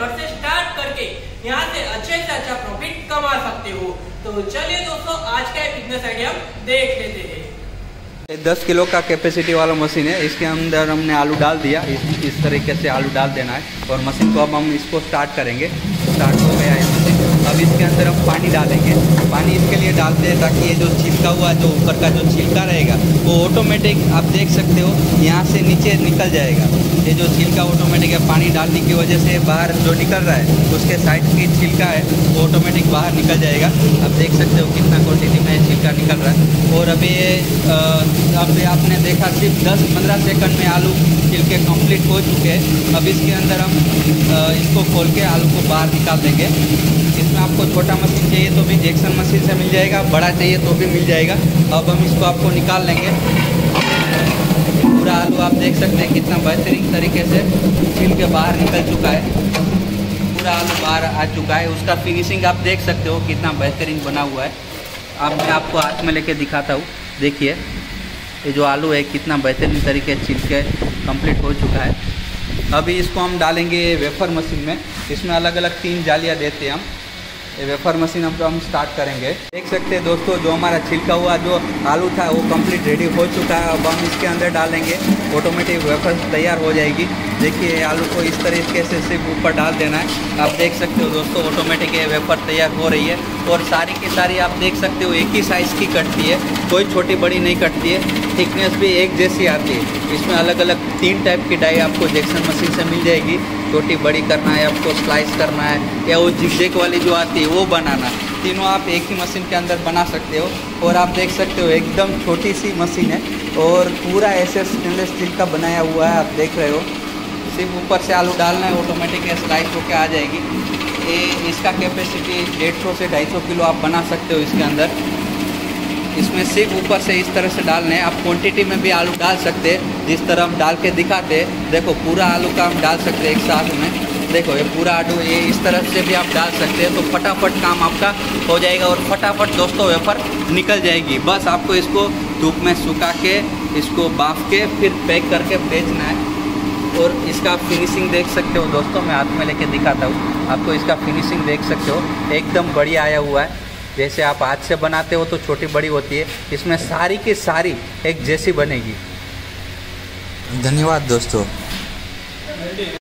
घर से स्टार्ट करके यहाँ से अच्छे से अच्छा प्रॉफिट कमा सकते हो। तो चलिए दोस्तों, आज का बिजनेस आइडिया हम देख लेते हैं। 10 किलो का कैपेसिटी वाला मशीन है। इसके अंदर हमने आलू डाल दिया। इस तरीके से आलू डाल देना है और मशीन को अब हम इसको स्टार्ट करेंगे। स्टार्ट हो गया है मशीन। अब इसके अंदर हम पानी डालेंगे। पानी इसके लिए डालते हैं ताकि ये जो छिलका हुआ जो ऊपर का जो छिलका रहेगा वो ऑटोमेटिक आप देख सकते हो यहाँ से नीचे निकल जाएगा। ये जो छिलका ऑटोमेटिक है, पानी डालने की वजह से बाहर जो निकल रहा है उसके साइड की छिलका है वो ऑटोमेटिक बाहर निकल जाएगा। आप देख सकते हो कितना क्वांटिटी में छिलका निकल रहा है। और अभी आपने देखा सिर्फ 10-15 सेकंड में आलू छिलके कंप्लीट हो चुके हैं। अब इसके अंदर हम इसको खोल के आलू को बाहर निकाल देंगे। इसमें आपको छोटा मशीन चाहिए तो भी जेक्शन मशीन से मिल जाएगा, बड़ा चाहिए तो भी मिल जाएगा। अब हम इसको आपको निकाल लेंगे। पूरा आलू आप देख सकते हैं कितना बेहतरीन तरीके से छिल के बाहर निकल चुका है। पूरा आलू बाहर आ चुका है। उसका फिनिशिंग आप देख सकते हो कितना बेहतरीन बना हुआ है। मैं आपको हाथ में लेके दिखाता हूँ। देखिए ये जो आलू है कितना बेहतरीन तरीके से छिल के कंप्लीट हो चुका है। अभी इसको हम डालेंगे वेफर मशीन में। इसमें अलग अलग 3 जालियाँ देते हैं हम। ये वेफर मशीन हम स्टार्ट करेंगे। देख सकते हैं दोस्तों, जो हमारा छिलका हुआ जो आलू था वो कंप्लीट रेडी हो चुका है। अब हम इसके अंदर डालेंगे, ऑटोमेटिक वेफर तैयार हो जाएगी। देखिए आलू को इस तरीके से सिर्फ ऊपर डाल देना है। आप देख सकते हो दोस्तों, ऑटोमेटिक ये वेफर तैयार हो रही है। और सारी की सारी आप देख सकते हो एक ही साइज़ की कटती है, कोई छोटी बड़ी नहीं कटती है। थिकनेस भी एक जैसी आती है। इसमें अलग अलग 3 टाइप की डाई आपको जेक्शन मशीन से मिल जाएगी। छोटी बड़ी करना है आपको, स्लाइस करना है, या वो जिगजैग वाली जो आती है वो बनाना है। तीनों आप एक ही मशीन के अंदर बना सकते हो। और आप देख सकते हो एकदम छोटी सी मशीन है और पूरा ऐसे स्टेनलेस स्टील का बनाया हुआ है। आप देख रहे हो, सिर्फ ऊपर से आलू डालना है, ऑटोमेटिक स्लाइस होकर आ जाएगी। ये इसका कैपेसिटी 150 से 250 किलो आप बना सकते हो इसके अंदर। इसमें सिर्फ ऊपर से इस तरह से डालने हैं। आप क्वांटिटी में भी आलू डाल सकते हैं, जिस तरह हम डाल के दिखाते हैं। देखो पूरा आलू का हम डाल सकते हैं एक साथ में। देखो ये पूरा आलू ये इस तरह से भी आप डाल सकते हैं, तो फटाफट काम आपका हो जाएगा और फटाफट दोस्तों वेफर निकल जाएगी। बस आपको इसको धूप में सुखा के, इसको बाफ के, फिर पैक करके बेचना है। और इसका फिनिशिंग देख सकते हो दोस्तों, मैं हाथ में लेके दिखाता हूँ आपको। इसका फिनिशिंग देख सकते हो एकदम बढ़िया आया हुआ है। जैसे आप हाथ से बनाते हो तो छोटी बड़ी होती है, इसमें सारी की सारी एक जैसी बनेगी। धन्यवाद दोस्तों।